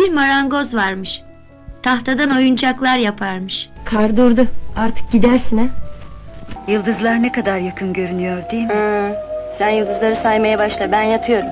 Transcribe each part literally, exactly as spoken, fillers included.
bir marangoz varmış. Tahtadan oyuncaklar yaparmış. Kar durdu. Artık gidersin ha. Yıldızlar ne kadar yakın görünüyor değil mi? Hmm, sen yıldızları saymaya başla, ben yatıyorum.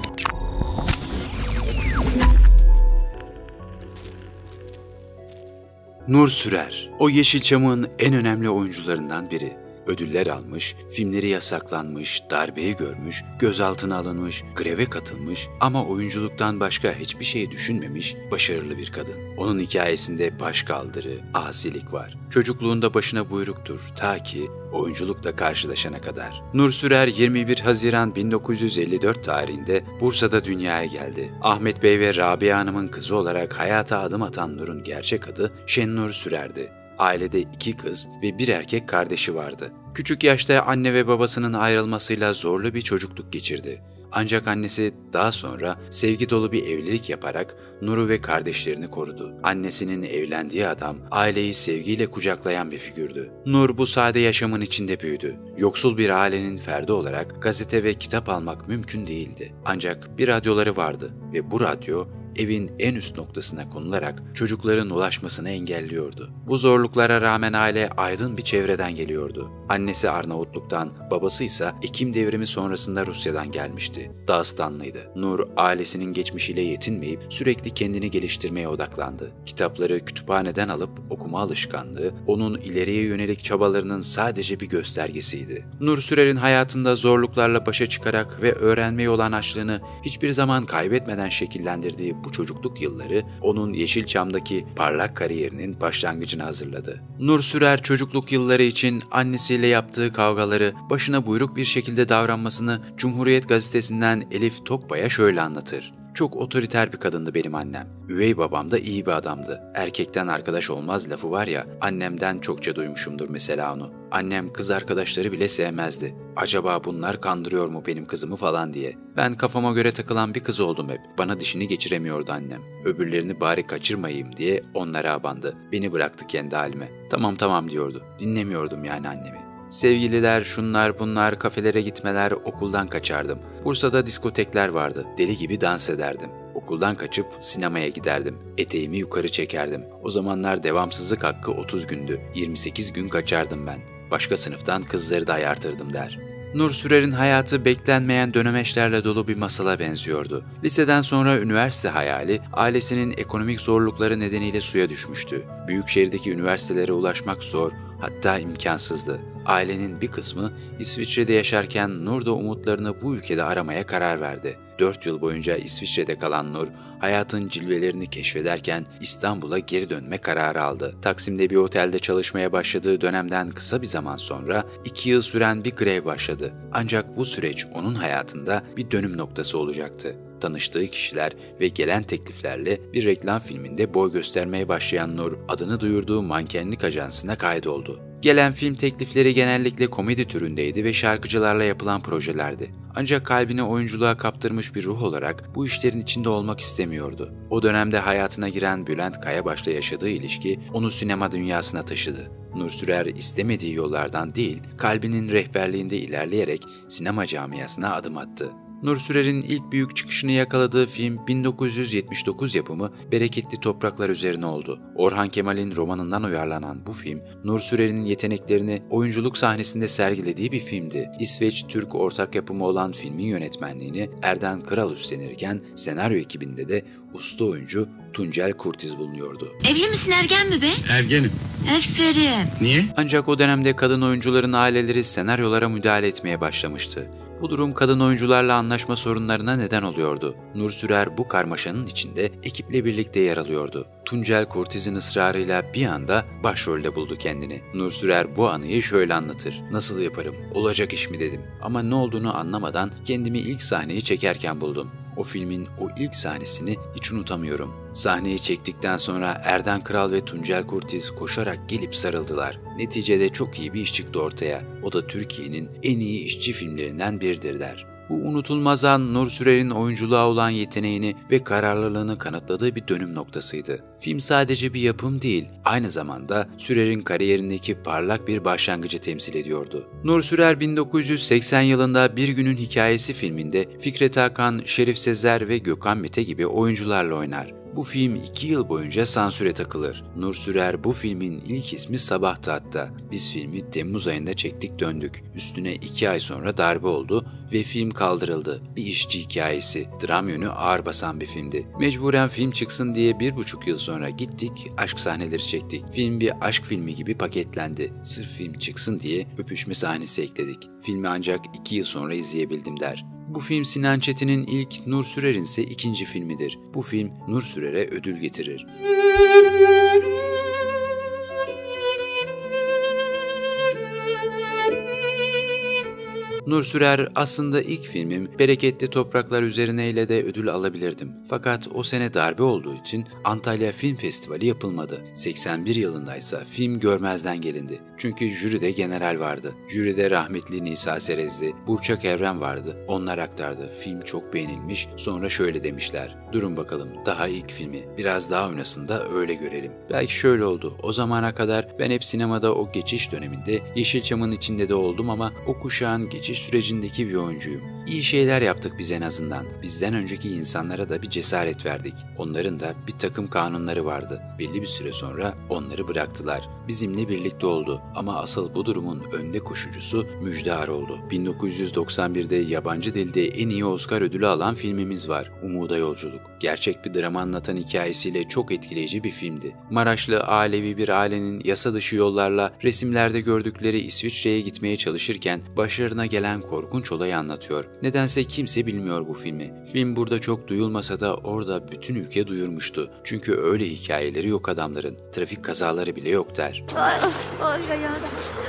Nur Sürer, o Yeşilçam'ın en önemli oyuncularından biri. Ödüller almış, filmleri yasaklanmış, darbeyi görmüş, gözaltına alınmış, greve katılmış ama oyunculuktan başka hiçbir şey düşünmemiş başarılı bir kadın. Onun hikayesinde başkaldırı, asilik var. Çocukluğunda başına buyruktur ta ki oyunculukla karşılaşana kadar. Nur Sürer yirmi bir Haziran bin dokuz yüz elli dört tarihinde Bursa'da dünyaya geldi. Ahmet Bey ve Rabia Hanım'ın kızı olarak hayata adım atan Nur'un gerçek adı Şennur Sürer'di. Ailede iki kız ve bir erkek kardeşi vardı. Küçük yaşta anne ve babasının ayrılmasıyla zorlu bir çocukluk geçirdi. Ancak annesi daha sonra sevgi dolu bir evlilik yaparak Nur'u ve kardeşlerini korudu. Annesinin evlendiği adam aileyi sevgiyle kucaklayan bir figürdü. Nur bu sade yaşamın içinde büyüdü. Yoksul bir ailenin ferdi olarak gazete ve kitap almak mümkün değildi. Ancak bir radyoları vardı ve bu radyo evin en üst noktasına konularak çocukların ulaşmasını engelliyordu. Bu zorluklara rağmen aile aydın bir çevreden geliyordu. Annesi Arnavutluk'tan, babası ise Ekim devrimi sonrasında Rusya'dan gelmişti. Dağıstanlıydı. Nur ailesinin geçmişiyle yetinmeyip sürekli kendini geliştirmeye odaklandı. Kitapları kütüphaneden alıp okuma alışkanlığı onun ileriye yönelik çabalarının sadece bir göstergesiydi. Nur Sürer'in hayatında zorluklarla başa çıkarak ve öğrenmeye olan açlığını hiçbir zaman kaybetmeden şekillendirdiği bu çocukluk yılları onun Yeşilçam'daki parlak kariyerinin başlangıcını hazırladı. Nur Sürer çocukluk yılları için annesiyle yaptığı kavgaları, başına buyruk bir şekilde davranmasını Cumhuriyet Gazetesi'nden Elif Tokbay'a şöyle anlatır. Çok otoriter bir kadındı benim annem. Üvey babam da iyi bir adamdı. Erkekten arkadaş olmaz lafı var ya, annemden çokça duymuşumdur mesela onu. Annem kız arkadaşları bile sevmezdi. Acaba bunlar kandırıyor mu benim kızımı falan diye. Ben kafama göre takılan bir kız oldum hep. Bana dişini geçiremiyordu annem. Öbürlerini bari kaçırmayayım diye onlara abandı. Beni bıraktı kendi halime. Tamam tamam diyordu. Dinlemiyordum yani annemi. Sevgililer, şunlar bunlar, kafelere gitmeler, okuldan kaçardım. Bursa'da diskotekler vardı. Deli gibi dans ederdim. Okuldan kaçıp sinemaya giderdim. Eteğimi yukarı çekerdim. O zamanlar devamsızlık hakkı otuz gündü. yirmi sekiz gün kaçardım ben. Başka sınıftan kızları da ayartırdım der. Nur Sürer'in hayatı beklenmeyen dönemeçlerle dolu bir masala benziyordu. Liseden sonra üniversite hayali ailesinin ekonomik zorlukları nedeniyle suya düşmüştü. Büyük şehirdeki üniversitelere ulaşmak zor, hatta imkansızdı. Ailenin bir kısmı İsviçre'de yaşarken Nur da umutlarını bu ülkede aramaya karar verdi. Dört yıl boyunca İsviçre'de kalan Nur, hayatın cilvelerini keşfederken İstanbul'a geri dönme kararı aldı. Taksim'de bir otelde çalışmaya başladığı dönemden kısa bir zaman sonra iki yıl süren bir grev başladı. Ancak bu süreç onun hayatında bir dönüm noktası olacaktı. Tanıştığı kişiler ve gelen tekliflerle bir reklam filminde boy göstermeye başlayan Nur, adını duyurduğu mankenlik ajansına kaydoldu. Gelen film teklifleri genellikle komedi türündeydi ve şarkıcılarla yapılan projelerdi. Ancak kalbini oyunculuğa kaptırmış bir ruh olarak bu işlerin içinde olmak istemiyordu. O dönemde hayatına giren Bülent Kayabaş'la yaşadığı ilişki onu sinema dünyasına taşıdı. Nur Sürer istemediği yollardan değil, kalbinin rehberliğinde ilerleyerek sinema camiasına adım attı. Nur Sürer'in ilk büyük çıkışını yakaladığı film bin dokuz yüz yetmiş dokuz yapımı Bereketli Topraklar üzerine oldu. Orhan Kemal'in romanından uyarlanan bu film, Nur Sürer'in yeteneklerini oyunculuk sahnesinde sergilediği bir filmdi. İsveç-Türk ortak yapımı olan filmin yönetmenliğini Erden Kral üstlenirken senaryo ekibinde de usta oyuncu Tuncel Kurtiz bulunuyordu. Evli misin, ergen mi be? Ergenim. Aferin. Niye? Ancak o dönemde kadın oyuncuların aileleri senaryolara müdahale etmeye başlamıştı. Bu durum kadın oyuncularla anlaşma sorunlarına neden oluyordu. Nur Sürer bu karmaşanın içinde ekiple birlikte yer alıyordu. Tuncel Kurtiz'in ısrarıyla bir anda başrolde buldu kendini. Nur Sürer bu anıyı şöyle anlatır. Nasıl yaparım? Olacak iş mi dedim. Ama ne olduğunu anlamadan kendimi ilk sahneyi çekerken buldum. O filmin o ilk sahnesini hiç unutamıyorum. Sahneyi çektikten sonra Erden Kral ve Tuncel Kurtiz koşarak gelip sarıldılar. Neticede çok iyi bir iş çıktı ortaya. O da Türkiye'nin en iyi işçi filmlerinden biridir der. Bu unutulmaz an Nur Sürer'in oyunculuğa olan yeteneğini ve kararlılığını kanıtladığı bir dönüm noktasıydı. Film sadece bir yapım değil, aynı zamanda Sürer'in kariyerindeki parlak bir başlangıcı temsil ediyordu. Nur Sürer bin dokuz yüz seksen yılında Bir Günün Hikayesi filminde Fikret Hakan, Şerif Sezer ve Gökhan Mete gibi oyuncularla oynar. Bu film iki yıl boyunca sansüre takılır. Nur Sürer bu filmin ilk ismi Sabah'tı hatta. Biz filmi Temmuz ayında çektik döndük. Üstüne iki ay sonra darbe oldu ve film kaldırıldı. Bir işçi hikayesi, dram yönü ağır basan bir filmdi. Mecburen film çıksın diye bir buçuk yıl sonra gittik, aşk sahneleri çektik. Film bir aşk filmi gibi paketlendi. Sırf film çıksın diye öpüşme sahnesi ekledik. Filmi ancak iki yıl sonra izleyebildim der. Bu film Sinan Çetin'in ilk, Nur Sürer'in ise ikinci filmidir. Bu film Nur Sürer'e ödül getirir. Nur Sürer aslında ilk filmim Bereketli Topraklar Üzerine ile de ödül alabilirdim. Fakat o sene darbe olduğu için Antalya Film Festivali yapılmadı. seksen bir yılındaysa film görmezden gelindi. Çünkü jüride general vardı. Jüride rahmetli Nisa Serezli, Burçak Evren vardı. Onlar aktardı. Film çok beğenilmiş. Sonra şöyle demişler. Durun bakalım, daha ilk filmi. Biraz daha oynasın da öyle görelim. Belki şöyle oldu. O zamana kadar ben hep sinemada o geçiş döneminde Yeşilçam'ın içinde de oldum ama o kuşağın geçiş sürecindeki bir oyuncuyum. İyi şeyler yaptık biz en azından. Bizden önceki insanlara da bir cesaret verdik. Onların da bir takım kanunları vardı. Belli bir süre sonra onları bıraktılar. Bizimle birlikte oldu. Ama asıl bu durumun önde koşucusu Müjdar oldu. bin dokuz yüz doksan birde yabancı dilde en iyi Oscar ödülü alan filmimiz var. Umuda Yolculuk. Gerçek bir dram anlatan hikayesiyle çok etkileyici bir filmdi. Maraşlı Alevi bir ailenin yasa dışı yollarla resimlerde gördükleri İsviçre'ye gitmeye çalışırken başlarına gelen korkunç olayı anlatıyor. Nedense kimse bilmiyor bu filmi. Film burada çok duyulmasa da orada bütün ülke duyurmuştu. Çünkü öyle hikayeleri yok adamların. Trafik kazaları bile yok der. Ay, ay, ay, ay.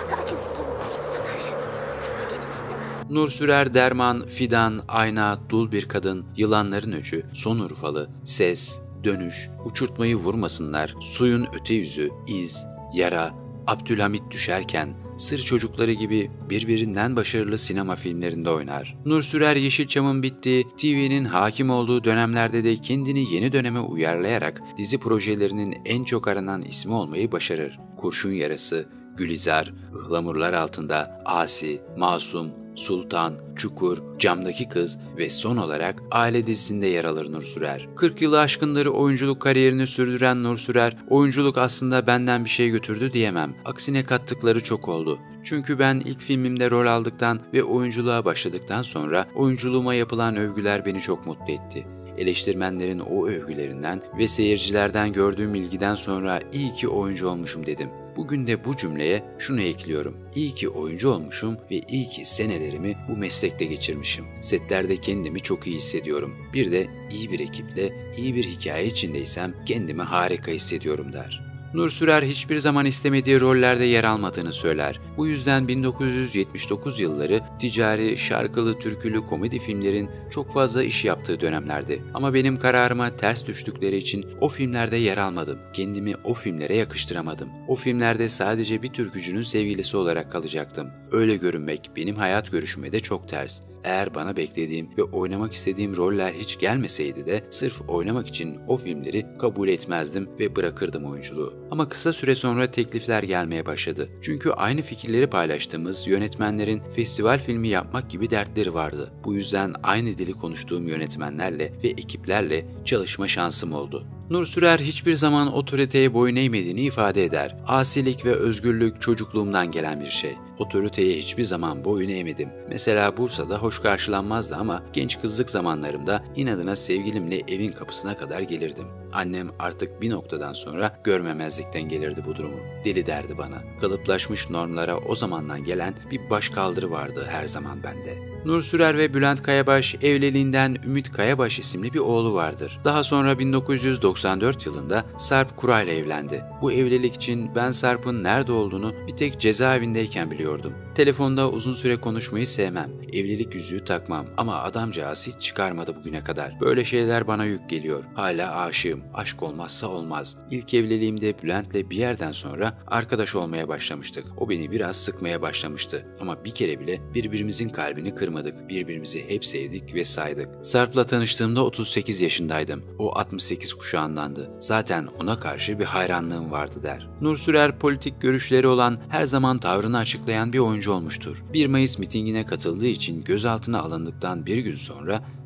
Nur Sürer, Derman, Fidan, Ayna, Dul Bir Kadın, Yılanların Öcü, Son Urfalı, Ses, Dönüş, Uçurtmayı Vurmasınlar, Suyun Öte Yüzü, İz, Yara, Abdülhamit Düşerken, Sır Çocukları gibi birbirinden başarılı sinema filmlerinde oynar. Nur Sürer Yeşilçam'ın bittiği, T V'nin hakim olduğu dönemlerde de kendini yeni döneme uyarlayarak dizi projelerinin en çok aranan ismi olmayı başarır. Kurşun Yarası, Gülizar, Ihlamurlar Altında, Asi, Masum, Sultan, Çukur, Camdaki Kız ve son olarak Aile dizisinde yer alır Nur Sürer. kırk yılı aşkındır oyunculuk kariyerini sürdüren Nur Sürer, oyunculuk aslında benden bir şey götürdü diyemem. Aksine kattıkları çok oldu. Çünkü ben ilk filmimde rol aldıktan ve oyunculuğa başladıktan sonra oyunculuğuma yapılan övgüler beni çok mutlu etti. Eleştirmenlerin o övgülerinden ve seyircilerden gördüğüm ilgiden sonra iyi ki oyuncu olmuşum dedim. Bugün de bu cümleye şunu ekliyorum. İyi ki oyuncu olmuşum ve iyi ki senelerimi bu meslekte geçirmişim. Setlerde kendimi çok iyi hissediyorum. Bir de iyi bir ekiple, iyi bir hikaye içindeysem kendimi harika hissediyorum der. Nur Sürer hiçbir zaman istemediği rollerde yer almadığını söyler. Bu yüzden bin dokuz yüz yetmiş dokuz yılları ticari, şarkılı, türkülü komedi filmlerin çok fazla iş yaptığı dönemlerdi. Ama benim kararıma ters düştükleri için o filmlerde yer almadım. Kendimi o filmlere yakıştıramadım. O filmlerde sadece bir türkücünün sevgilisi olarak kalacaktım. Öyle görünmek benim hayat görüşüme de çok ters. Eğer bana beklediğim ve oynamak istediğim roller hiç gelmeseydi de sırf oynamak için o filmleri kabul etmezdim ve bırakırdım oyunculuğu. Ama kısa süre sonra teklifler gelmeye başladı. Çünkü aynı fikirleri paylaştığımız yönetmenlerin festival filmi yapmak gibi dertleri vardı. Bu yüzden aynı dili konuştuğum yönetmenlerle ve ekiplerle çalışma şansım oldu. Nur Sürer hiçbir zaman otoriteye boyun eğmediğini ifade eder. Asilik ve özgürlük çocukluğumdan gelen bir şey. Otoriteye hiçbir zaman boyun eğmedim. Mesela Bursa'da hoş karşılanmazdı ama genç kızlık zamanlarımda inadına sevgilimle evin kapısına kadar gelirdim. Annem artık bir noktadan sonra görmemezlikten gelirdi bu durumu. Deli derdi bana. Kalıplaşmış normlara o zamandan gelen bir başkaldırı vardı her zaman bende. Nur Sürer ve Bülent Kayabaş evliliğinden Ümit Kayabaş isimli bir oğlu vardır. Daha sonra bin dokuz yüz doksan dört yılında Sarp Kuray'la evlendi. Bu evlilik için ben Sarp'ın nerede olduğunu bir tek cezaevindeyken biliyordum. Telefonda uzun süre konuşmayı sevmem. Evlilik yüzüğü takmam ama adamcağız hiç çıkarmadı bugüne kadar. Böyle şeyler bana yük geliyor. Hala aşığım. Aşk olmazsa olmaz. İlk evliliğimde Bülent'le bir yerden sonra arkadaş olmaya başlamıştık. O beni biraz sıkmaya başlamıştı. Ama bir kere bile birbirimizin kalbini kırmadık. Birbirimizi hep sevdik ve saydık. Sarp'la tanıştığımda otuz sekiz yaşındaydım. O altmış sekiz kuşağındandı. Zaten ona karşı bir hayranlığım vardı der. Nur Sürer politik görüşleri olan, her zaman tavrını açıklayan bir oyuncu olmuştur. bir Mayıs mitingine katıldığı için gözaltına alındıktan bir gün sonra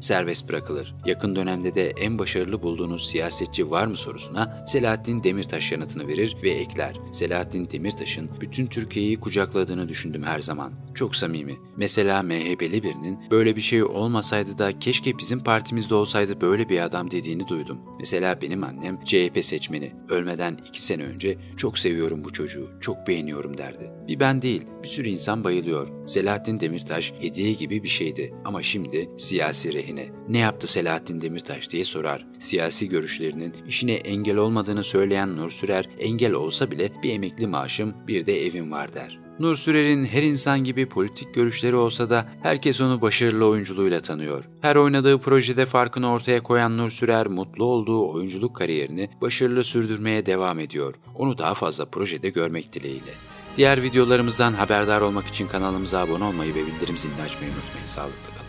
serbest bırakılır. Yakın dönemde de en başarılı bulduğunuz siyasetçi var mı sorusuna Selahattin Demirtaş yanıtını verir ve ekler. Selahattin Demirtaş'ın bütün Türkiye'yi kucakladığını düşündüm her zaman. Çok samimi. Mesela M H P'li birinin böyle bir şey olmasaydı da keşke bizim partimizde olsaydı böyle bir adam dediğini duydum. Mesela benim annem C H P seçmeni. Ölmeden iki sene önce çok seviyorum bu çocuğu, çok beğeniyorum derdi. Bir ben değil, bir sürü insan bayılıyor. Selahattin Demirtaş hediye gibi bir şeydi ama şimdi siyasi rehine. Ne yaptı Selahattin Demirtaş diye sorar. Siyasi görüşlerinin işine engel olmadığını söyleyen Nur Sürer, engel olsa bile bir emekli maaşım, bir de evim var der. Nur Sürer'in her insan gibi politik görüşleri olsa da herkes onu başarılı oyunculuğuyla tanıyor. Her oynadığı projede farkını ortaya koyan Nur Sürer, mutlu olduğu oyunculuk kariyerini başarılı sürdürmeye devam ediyor. Onu daha fazla projede görmek dileğiyle. Diğer videolarımızdan haberdar olmak için kanalımıza abone olmayı ve bildirim zilini açmayı unutmayın. Sağlıklı kalın.